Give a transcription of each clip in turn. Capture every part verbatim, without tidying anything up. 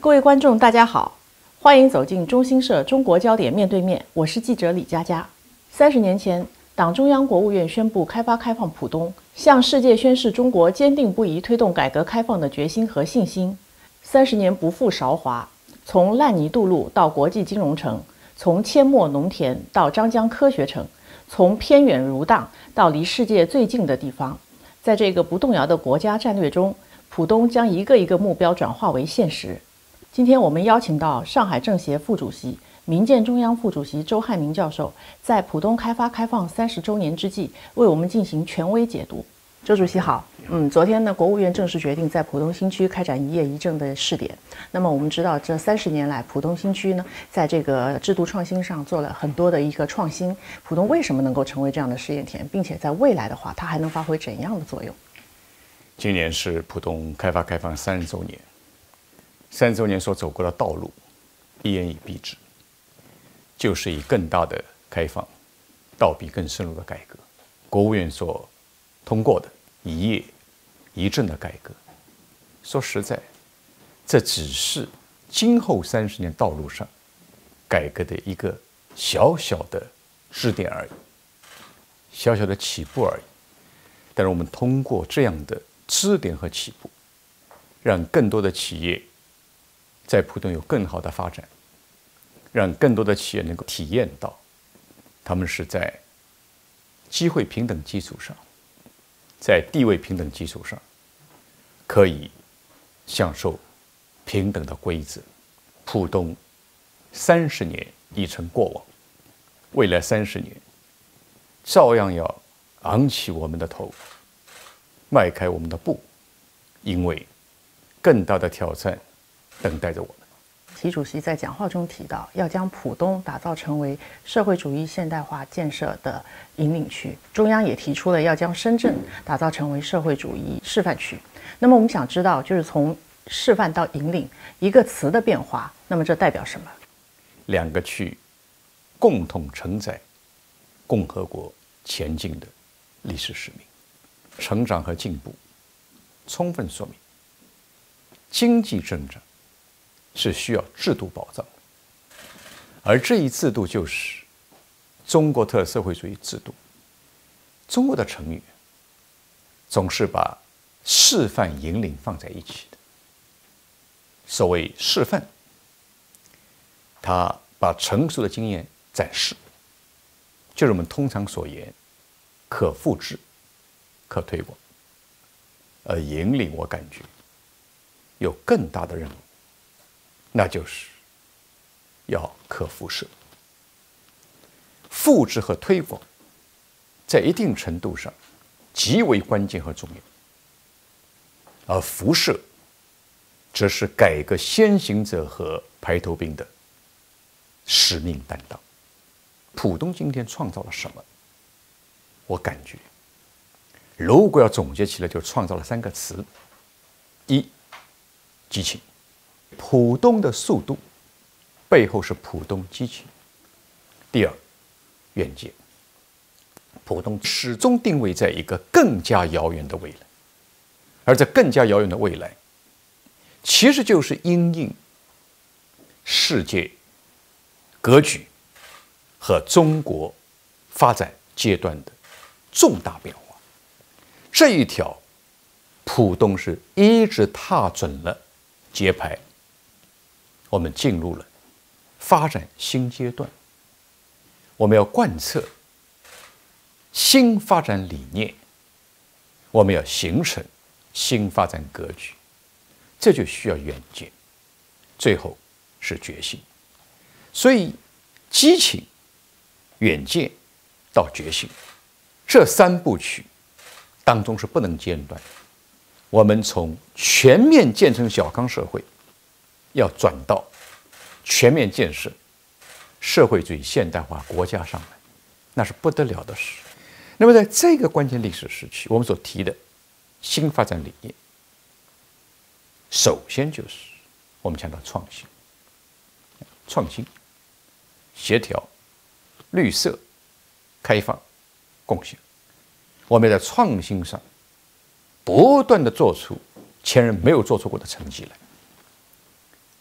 各位观众，大家好，欢迎走进中新社中国焦点面对面，我是记者李佳佳。三十年前，党中央、国务院宣布开发开放浦东，向世界宣示中国坚定不移推动改革开放的决心和信心。三十年不负韶华，从烂泥渡路到国际金融城，从阡陌农田到张江科学城，从偏远如荡到离世界最近的地方，在这个不动摇的国家战略中，浦东将一个一个目标转化为现实。今天我们邀请到上海政协副主席、民建中央副主席周汉明教授，在浦东开发开放三十周年之际，为我们进行权威解读。周主席好，嗯，昨天呢，国务院正式决定在浦东新区开展一业一政的试点。那么我们知道，这三十年来，浦东新区呢，在这个制度创新上做了很多的一个创新。浦东为什么能够成为这样的试验田，并且在未来的话，它还能发挥怎样的作用？ 今年是浦东开发开放三十周年。三十周年所走过的道路，一言以蔽之，就是以更大的开放，倒逼更深入的改革。国务院所通过的一业一政的改革，说实在，这只是今后三十年道路上改革的一个小小的支点而已，小小的起步而已。但是我们通过这样的支点和起步，让更多的企业在浦东有更好的发展，让更多的企业能够体验到，他们是在机会平等基础上，在地位平等基础上，可以享受平等的规则。浦东三十年已成过往，未来三十年照样要昂起我们的头，迈开我们的步，因为更大的挑战等待着我们。 习主席在讲话中提到，要将浦东打造成为社会主义现代化建设的引领区。中央也提出了要将深圳打造成为社会主义示范区。那么我们想知道，就是从示范到引领一个词的变化，那么这代表什么？ 两个区共同承载共和国前进的历史使命，成长和进步充分说明，经济增长是需要制度保障的，而这一制度就是中国特色社会主义制度。中国的成语总是把示范引领放在一起的。所谓示范，它把成熟的经验展示，就是我们通常所言可复制、可推广。而引领，我感觉有更大的任务，那就是要可辐射。复制和推广在一定程度上极为关键和重要，而辐射则是改革先行者和排头兵的使命担当。浦东今天创造了什么？我感觉如果要总结起来，就创造了三个词：一、激情。浦东的速度背后是浦东激情。第二，远见。浦东始终定位在一个更加遥远的未来，而这更加遥远的未来，其实就是因应世界格局和中国发展阶段的重大变化。这一条，浦东是一直踏准了节拍，我们进入了发展新阶段。我们要贯彻新发展理念，我们要形成新发展格局，这就需要远见，最后是决心。所以，激情、远见到决心，这三部曲当中是不能间断。我们从全面建成小康社会，要转到全面建设社会主义现代化国家上来，那是不得了的事。那么在这个关键历史时期，我们所提的新发展理念，首先就是我们讲到创新、创新、协调、绿色、开放、共享。我们在创新上不断的做出前人没有做出过的成绩来。啊，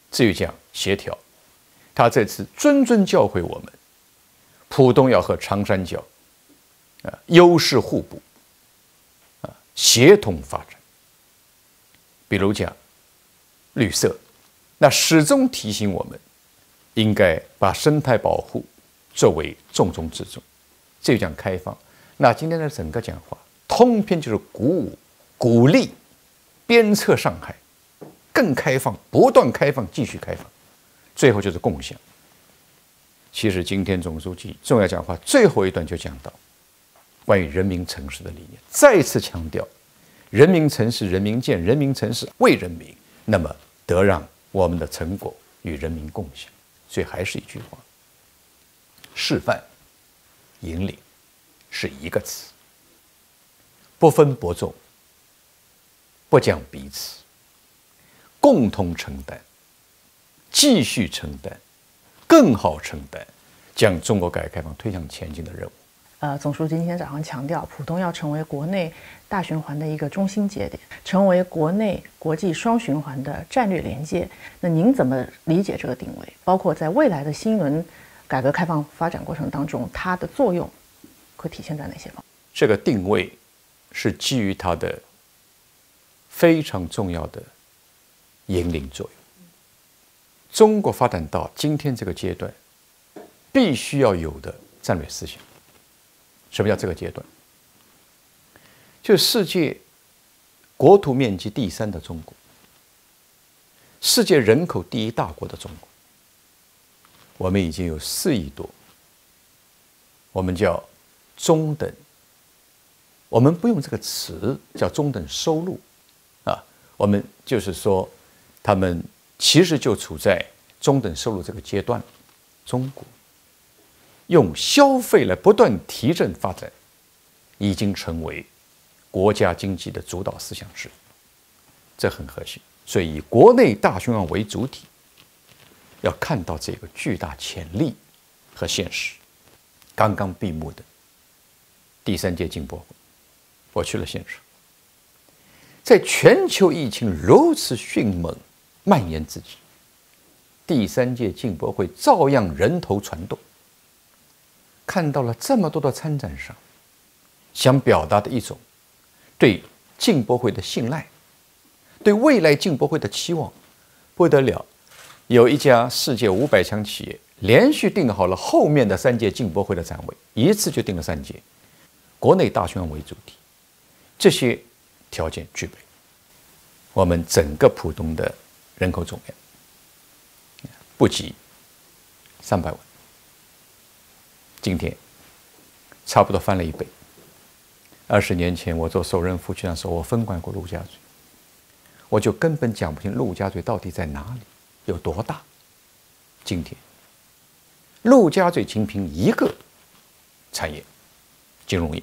至于讲协调，他这次谆谆教诲我们，浦东要和长三角啊优势互补啊协同发展。比如讲绿色，那始终提醒我们应该把生态保护作为重中之重。这就讲开放，那今天的整个讲话通篇就是鼓舞、鼓励、鞭策上海更开放，不断开放，继续开放，最后就是共享。其实今天总书记重要讲话最后一段就讲到关于人民城市的理念，再次强调人民城市人民建，人民城市为人民，那么得让我们的成果与人民共享。所以还是一句话，示范引领是一个词，不分伯仲，不讲彼此，共同承担，继续承担，更好承担，将中国改革开放推向前进的任务。 呃，总书记今天早上强调，浦东要成为国内大循环的一个中心节点，成为国内国际双循环的战略连接。那您怎么理解这个定位？包括在未来的新一轮改革开放发展过程当中，它的作用会体现在哪些方面？ 这个定位是基于它的非常重要的引领作用。中国发展到今天这个阶段，必须要有的战略思想。什么叫这个阶段？就是世界国土面积第三的中国，世界人口第一大国的中国，我们已经有四亿多，我们叫中等，我们不用这个词，叫中等收入啊，我们就是说，他们其实就处在中等收入这个阶段，中国。用消费来不断提振发展，已经成为国家经济的主导思想之一，这很核心。所以以国内大循环为主体，要看到这个巨大潜力和现实。刚刚闭幕的第三届进博会，我去了现场，在全球疫情如此迅猛蔓延之际，第三届进博会照样人头攒动。看到了这么多的参展商，想表达的一种对进博会的信赖，对未来进博会的期望，不得了。有一家世界五百强企业连续定好了后面的三届进博会的展位，一次就定了三届，国内大循环为主体，这些条件具备，我们整个浦东的人口总量不及三百万。今天差不多翻了一倍。二十年前，我做首任副区长的时候，我分管过陆家嘴，我就根本讲不清陆家嘴到底在哪里，有多大。今天，陆家嘴仅凭一个产业，金融业，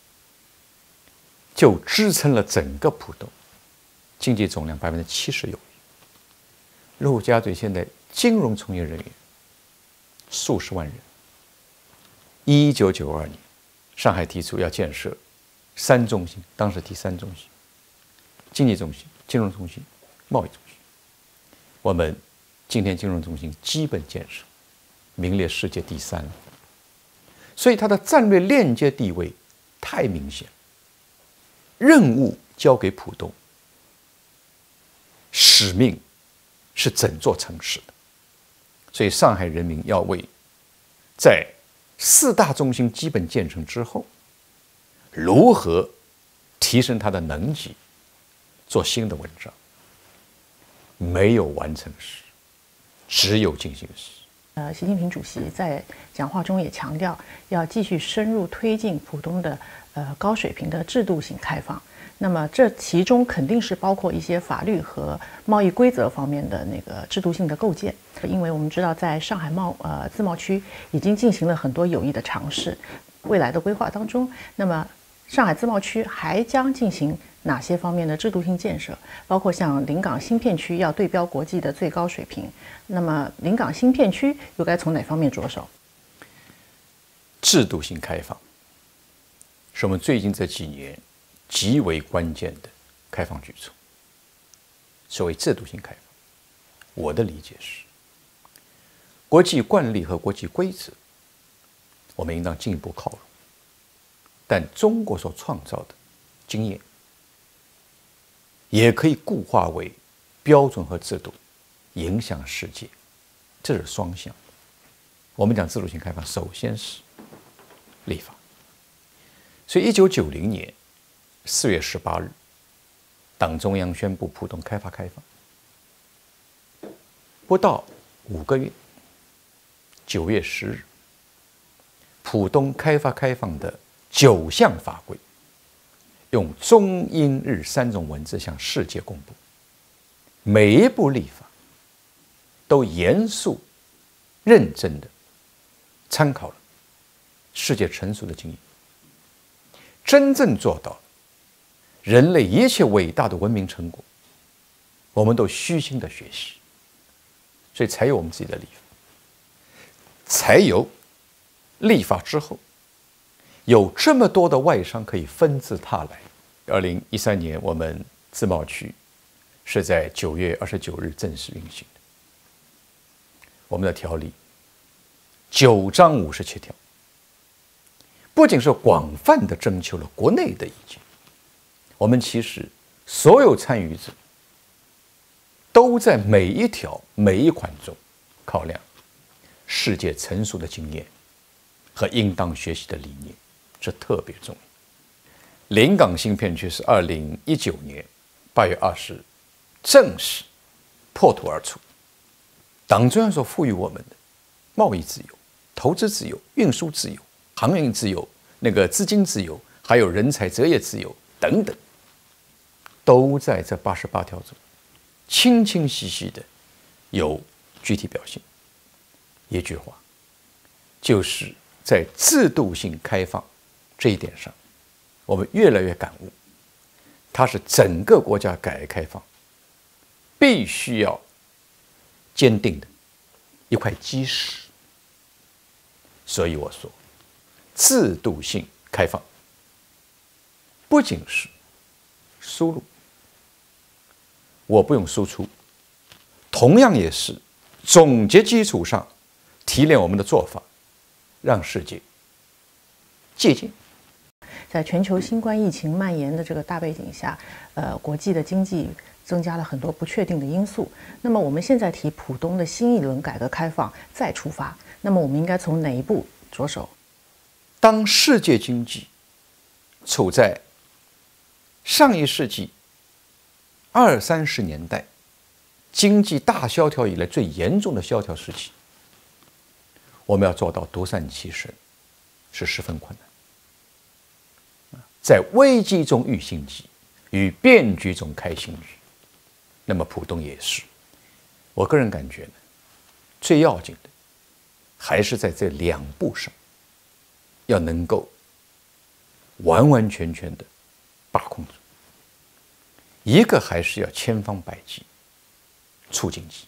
就支撑了整个浦东经济总量百分之七十有余。陆家嘴现在金融从业人员数十万人。一九九二年，上海提出要建设三中心，当时提三中心：经济中心、金融中心、贸易中心。我们今天金融中心基本建设，名列世界第三了。所以它的战略链接地位太明显。任务交给浦东，使命是整座城市的。所以上海人民要为在四大中心基本建成之后，如何提升它的能级，做新的文章。没有完成时，只有进行时。 呃，习近平主席在讲话中也强调，要继续深入推进浦东的呃高水平的制度性开放。那么这其中肯定是包括一些法律和贸易规则方面的那个制度性的构建，因为我们知道在上海贸呃自贸区已经进行了很多有益的尝试，未来的规划当中，那么上海自贸区还将进行哪些方面的制度性建设？包括像临港新片区要对标国际的最高水平，那么临港新片区又该从哪方面着手？ 制度性开放是我们最近这几年极为关键的开放举措。所谓制度性开放， 我的理解是，国际惯例和国际规则，我们应当进一步靠拢。但中国所创造的经验，也可以固化为标准和制度，影响世界，这是双向的。我们讲制度性开放，首先是立法。所以，一九九零年四月十八日，党中央宣布浦东开发开放。不到五个月，九月十日，浦东开发开放的九项法规，用中英日三种文字向世界公布。每一部立法都严肃、认真的参考了世界成熟的经验，真正做到人类一切伟大的文明成果，我们都虚心的学习，所以才有我们自己的立法，才有立法之后有这么多的外商可以纷至沓来。二零一三年，我们自贸区是在九月二十九日正式运行的。我们的条例九章五十七条，不仅是广泛的征求了国内的意见，我们其实所有参与者都在每一条每一款中考量世界成熟的经验和应当学习的理念，这特别重要。临港新片区是二零一九年八月二十日正式破土而出。党中央所赋予我们的贸易自由、投资自由、运输自由、航运自由、那个资金自由，还有人才择业自由等等，都在这八十八条中清清晰晰的有具体表现。一句话，就是在制度性开放这一点上，我们越来越感悟，它是整个国家改革开放必须要坚定的一块基石。所以我说，制度性开放不仅是输入，我不用输出，同样也是总结基础上提炼我们的做法，让世界借鉴。 在全球新冠疫情蔓延的这个大背景下，呃，国际的经济增加了很多不确定的因素。那么我们现在提浦东的新一轮改革开放再出发，那么我们应该从哪一步着手？ 当世界经济处在上一世纪二三十年代经济大萧条以来最严重的萧条时期，我们要做到独善其身是十分困难。在危机中遇心机，与变局中开新局。那么浦东也是，我个人感觉呢，最要紧的还是在这两步上，要能够完完全全的把控住。一个还是要千方百计促经济。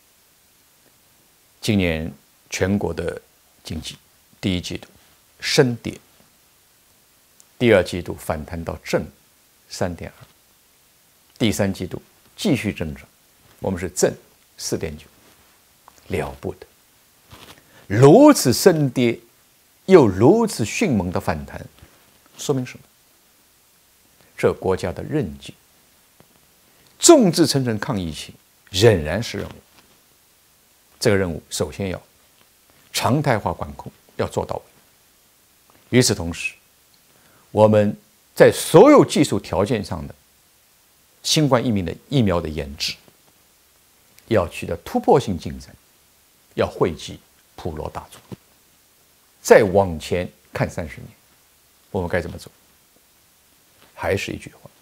今年全国的经济第一季度升跌，第二季度反弹到正三点二，第三季度继续增长，我们是正四点九，了不得！如此升跌，又如此迅猛的反弹，说明什么？这国家的韧劲，众志成城抗疫情仍然是任务。这个任务首先要常态化管控，要做到位。与此同时，我们在所有技术条件上的新冠疫苗的疫苗的研制，要取得突破性进展，要惠及普罗大众。再往前看三十年，我们该怎么走？还是一句话，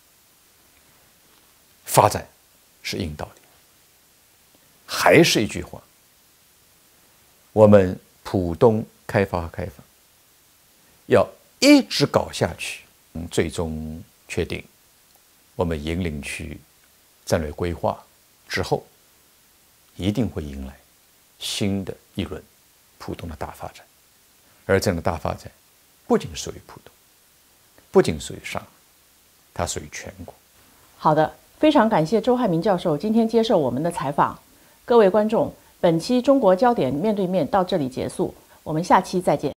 发展是硬道理。还是一句话，我们浦东开发和开放要一直搞下去，最终确定我们引领区战略规划之后，一定会迎来新的一轮浦东的大发展。而这样的大发展不仅属于浦东，不仅属于上海，它属于全国。 好的，非常感谢周汉民教授今天接受我们的采访。 各位观众，本期中国焦点面对面到这里结束，我们下期再见。